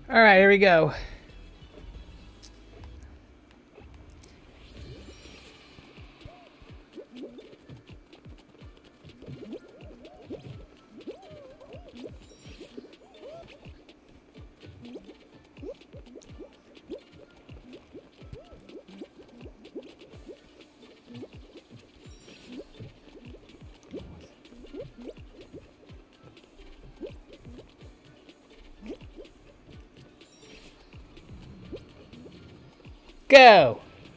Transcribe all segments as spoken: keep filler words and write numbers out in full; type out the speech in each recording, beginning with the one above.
All right, here we go. Go!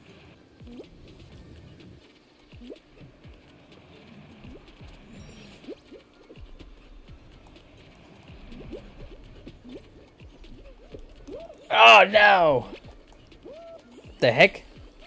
Oh no! The heck?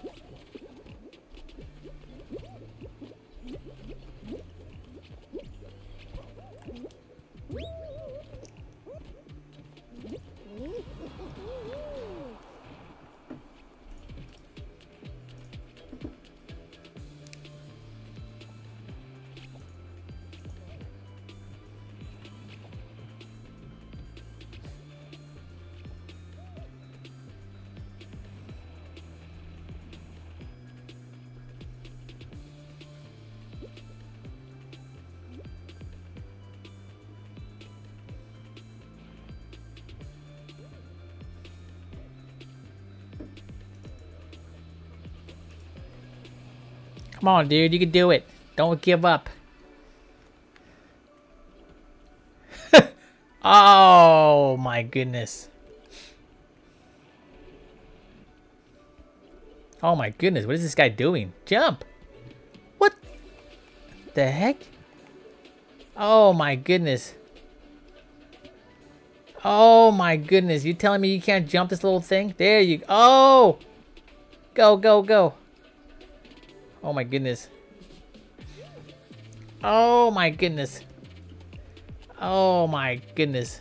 Come on, dude, you can do it. Don't give up. Oh my goodness. Oh my goodness, what is this guy doing? Jump! What the heck? Oh my goodness. Oh my goodness, you telling me you can't jump this little thing? There you go. Oh! Go, go, go. Oh my goodness. Oh my goodness. Oh my goodness.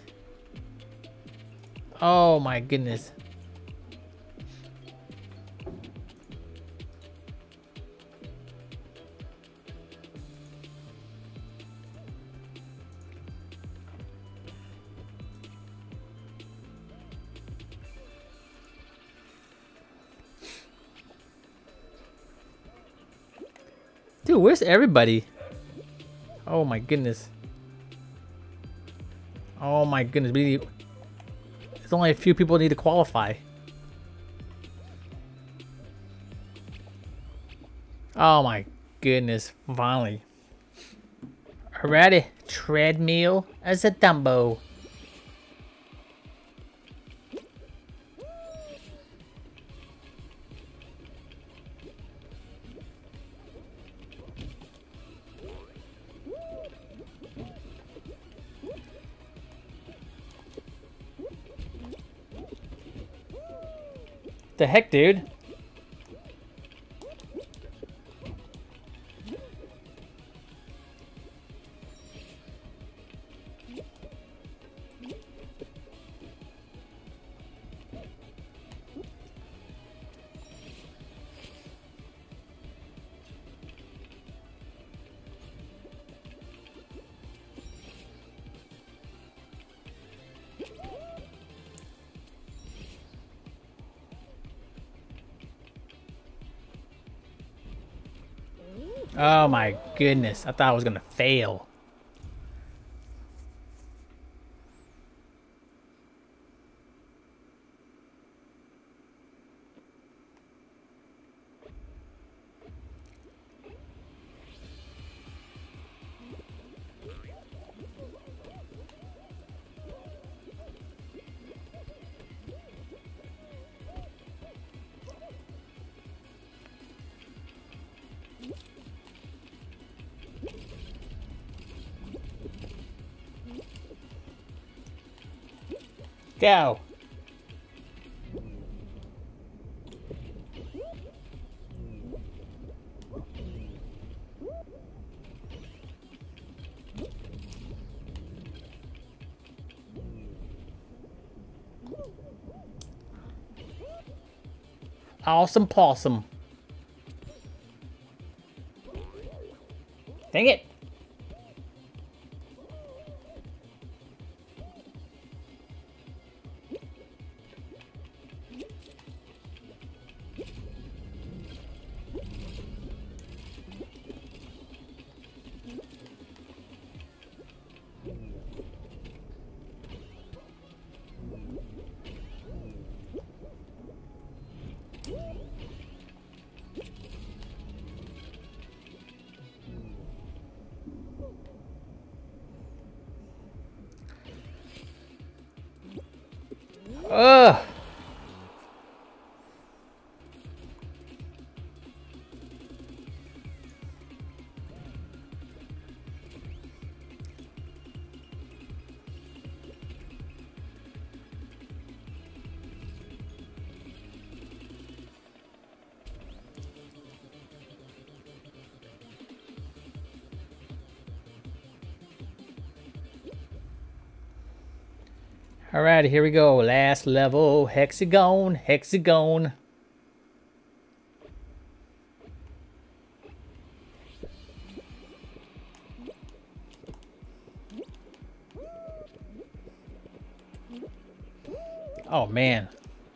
Oh my goodness. Dude, where's everybody? Oh my goodness. Oh my goodness. We need... There's only a few people need to qualify. Oh my goodness. Finally. Alrighty. Treadmill as a Dumbo. The heck, dude? Oh my goodness. I thought I was gonna fail. Go. Awesome possum. Dang it. Ugh. Alright, here we go. Last level. Hexagon, hexagon. Oh, man.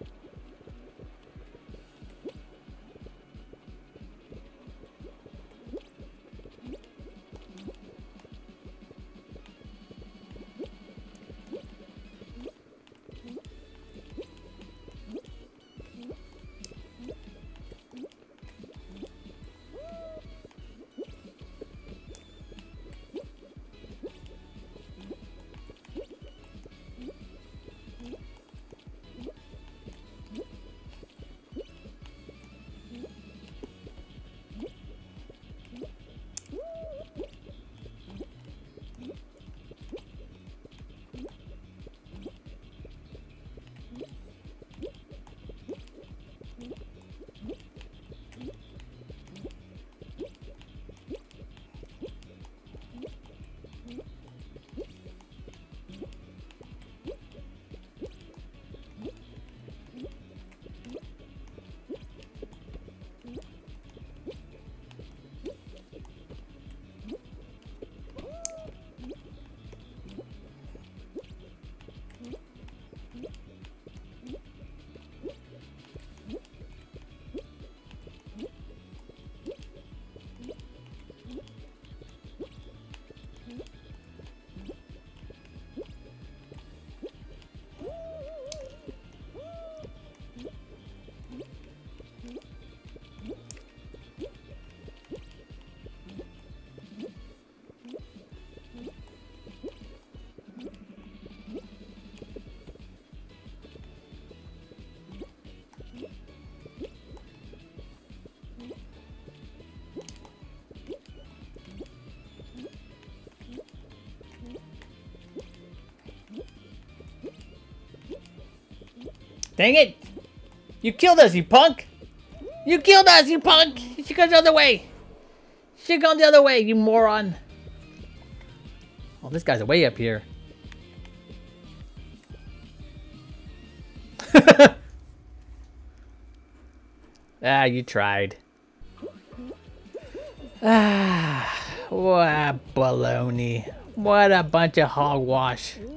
Dang it! You killed us, you punk! You killed us, you punk! You should go the other way! You should go the other way, you moron! Oh, this guy's way up here. Ah, you tried. Ah, what a baloney. What a bunch of hogwash.